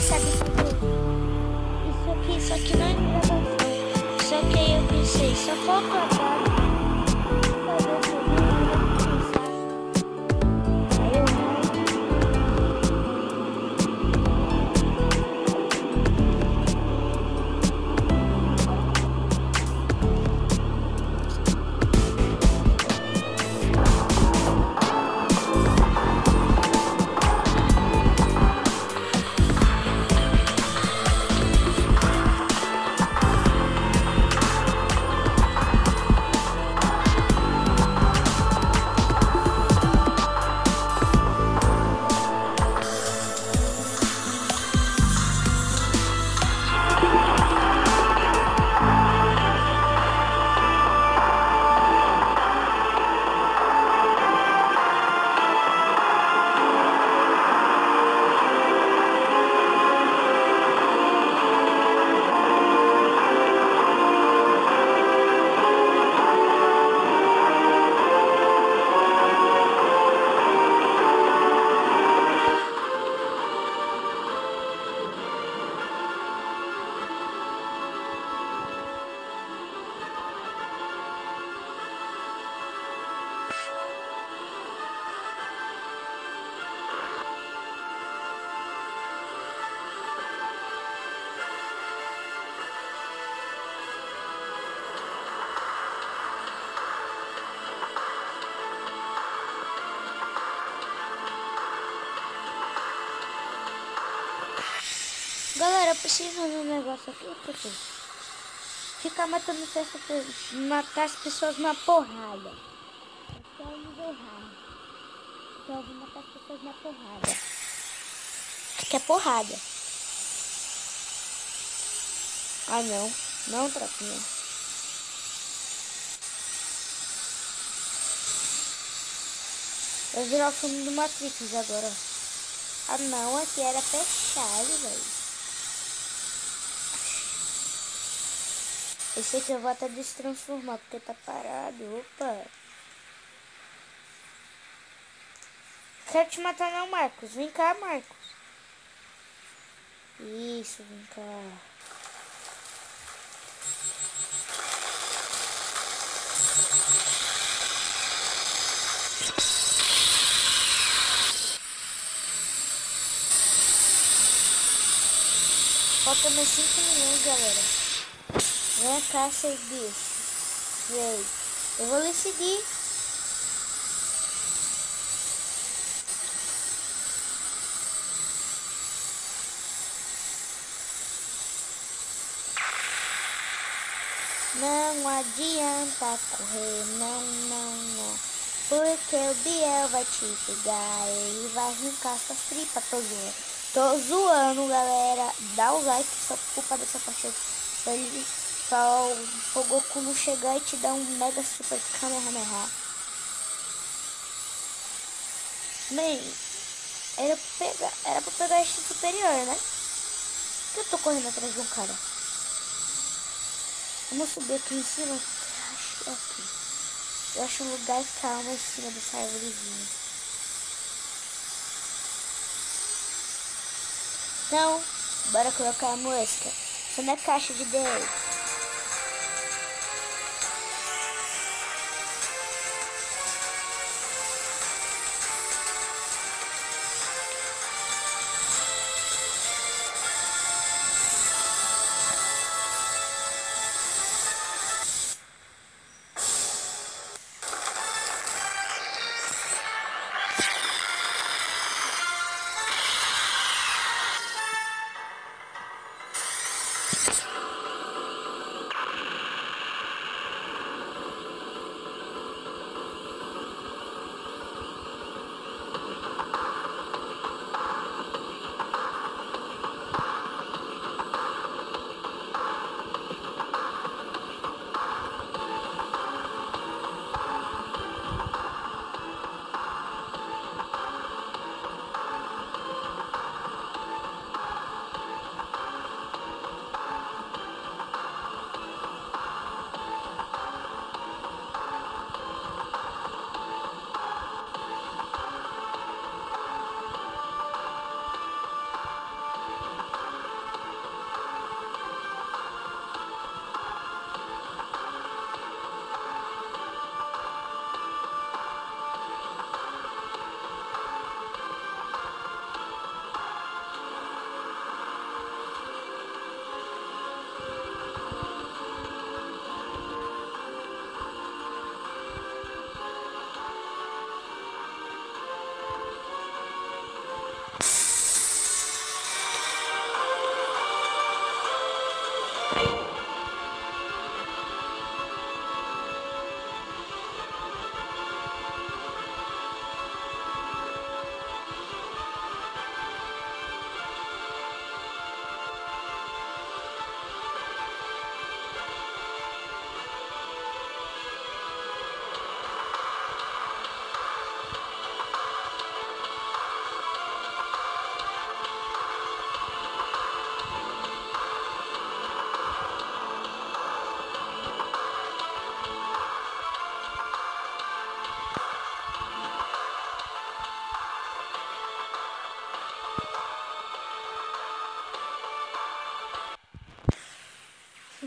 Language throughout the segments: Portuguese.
sabe fazer isso aqui não é gravação. Só que aí eu pensei, só falta a data fazer esse vídeo, sabe? Aí eu Galera, eu preciso fazer um negócio aqui, porque ficar matando matar as pessoas na porrada. Até o nível raro. Então eu vou matar as pessoas na porrada. Acho que é porrada. Ah não, não tropinha. Vai virar o filme do Matrix agora. Ah não, aqui era fechado, velho. Esse aqui eu vou até destransformar porque tá parado. Opa. Quero te matar não, Marcos. Vem cá, Marcos. Isso, vem cá. Falta mais 5 milhões, galera. Vem cá, seu bicho. Vem. Eu vou lhe seguir. Não adianta correr, não. Porque o Biel vai te pegar. Ele vai arrancar suas tripas, tô zoando, galera. Dá o like só por culpa dessa partida. Pra o Goku não chegar e te dar um mega super Kamehameha. Bem, era pra pegar este superior, né? Por que eu tô correndo atrás de um cara? Vamos subir aqui em cima. Eu acho um lugar calmo em cima dessa árvorezinha. Então, bora colocar a música. Isso não é caixa de Deus.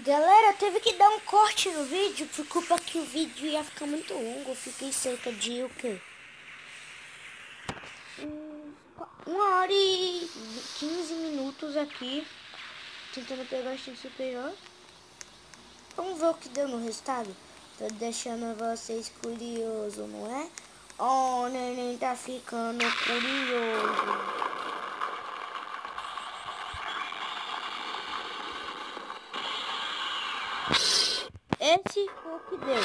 Galera, teve que dar um corte no vídeo por culpa que o vídeo ia ficar muito longo. Eu fiquei cerca de o quê? 1 hora e 15 minutos aqui tentando pegar o instinto superior. Vamos ver o que deu no resultado. Tô deixando vocês curiosos, não é? Oh, o neném tá ficando curioso. Esse foi o que deu.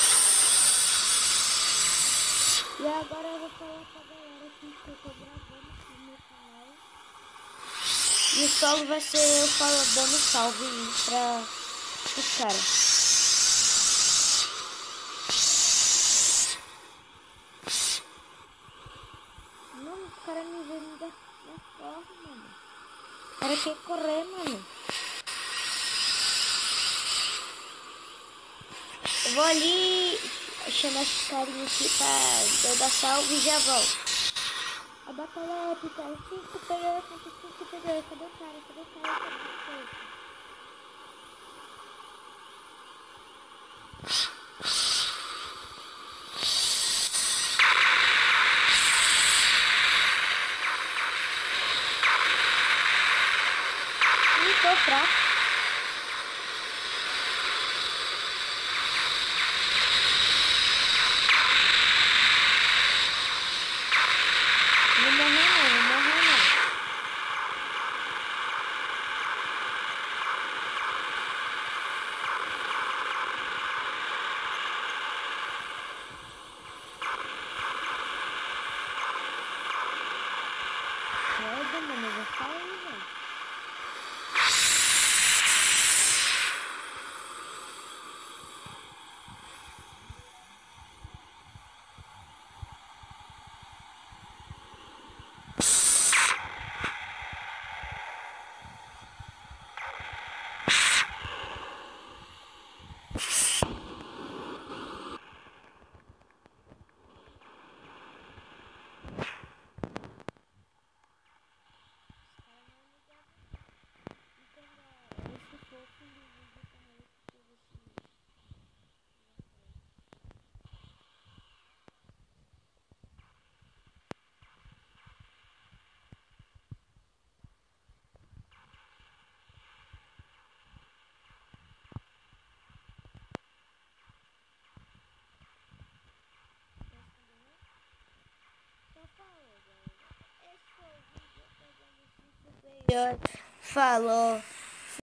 E agora eu vou falar pra galera que eu tô gravando aqui no meu canal. E o solo vai ser eu dando salve pra os caras. Mano, os caras me veem da forma, mano. O cara quer correr, mano. Eu vou ali chamar esse carinha aqui pra eu dar salve e já volto. A batalha épica, 5 superior contra 5 superior. Cadê o cara? Cadê o cara? Cadê o cara? Tô fraco. Não morreu não, não morreu não. Credo, mano, eu vou sair, velho. Falou.